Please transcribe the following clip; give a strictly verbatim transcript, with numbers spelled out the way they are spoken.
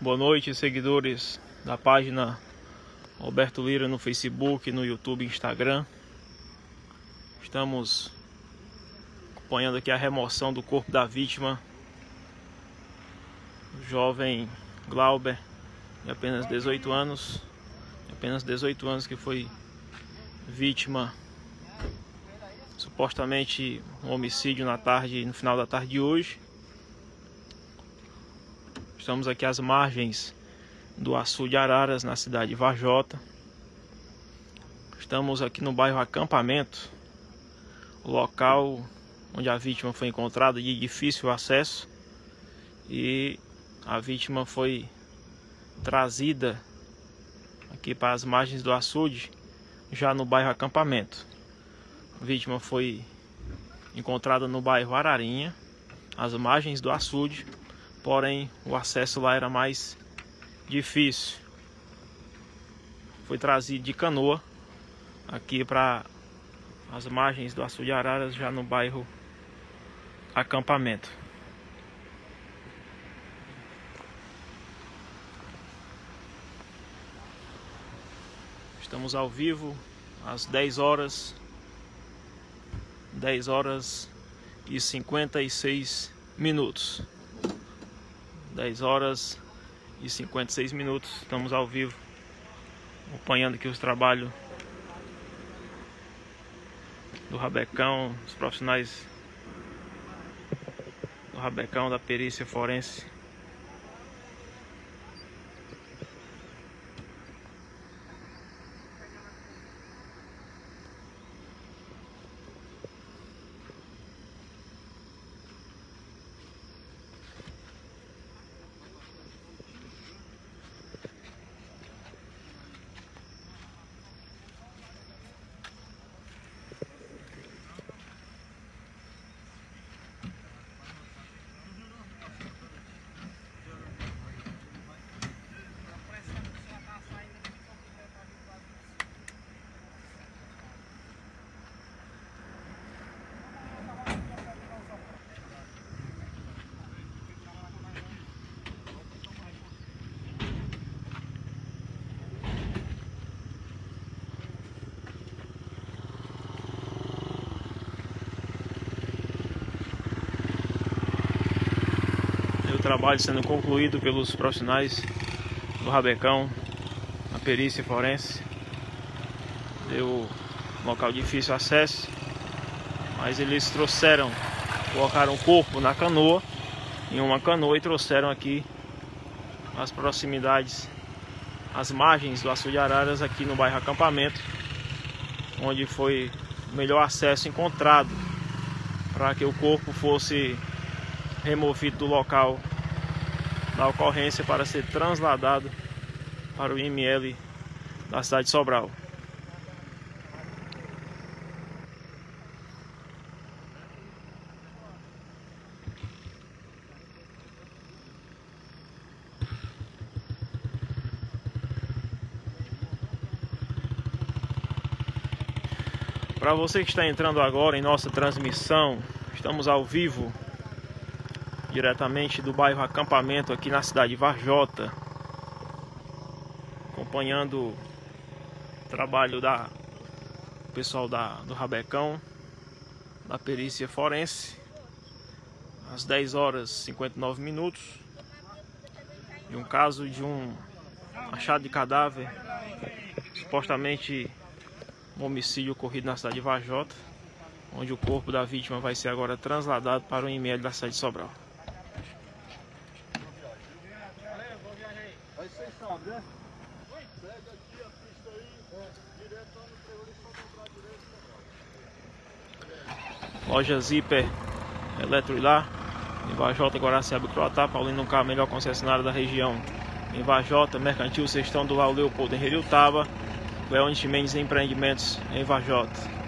Boa noite, seguidores da página Roberto Lira no Facebook, no YouTube e Instagram. Estamos acompanhando aqui a remoção do corpo da vítima, o jovem Glauber, de apenas dezoito anos, apenas dezoito anos, que foi vítima, supostamente um homicídio na tarde, no final da tarde de hoje. Estamos aqui às margens do Açude Araras, na cidade de Varjota. Estamos aqui no bairro Acampamento, o local onde a vítima foi encontrada de difícil acesso, e a vítima foi trazida aqui para as margens do açude, já no bairro Acampamento. A vítima foi encontrada no bairro Ararinha, às margens do açude, porém o acesso lá era mais difícil. Foi trazido de canoa aqui para as margens do Açude Araras, já no bairro Acampamento. Estamos ao vivo às dez horas dez horas e cinquenta e seis minutos. dez horas e cinquenta e seis minutos. Estamos ao vivo, acompanhando aqui os trabalhos do Rabecão, os profissionais do Rabecão, da perícia forense. O trabalho sendo concluído pelos profissionais do Rabecão, a perícia forense. Deu um local de difícil acesso, mas eles trouxeram, colocaram o corpo na canoa, em uma canoa, e trouxeram aqui as proximidades, as margens do Açude Araras, aqui no bairro Acampamento, onde foi o melhor acesso encontrado para que o corpo fosse removido do local da ocorrência para ser trasladado para o I M L da cidade de Sobral. Para você que está entrando agora em nossa transmissão, estamos ao vivo diretamente do bairro Acampamento, aqui na cidade de Varjota, acompanhando o trabalho da pessoal da, do Rabecão, da perícia forense, às dez horas e cinquenta e nove minutos, de um caso de um achado de cadáver, supostamente um homicídio ocorrido na cidade de Varjota, onde o corpo da vítima vai ser agora trasladado para o I M L da cidade de Sobral. Aí vocês sabem, né? Pega aqui a pista aí, direto lá no trevo, direito. Loja Zíper Eletroilar, em Varjota, Guaraciaba, Croatá. Paulino Carro, melhor concessionário da região em Varjota. Mercantil Sextão do Lau Leopoldo em Heriutaba. Leone Mendes Empreendimentos em Varjota.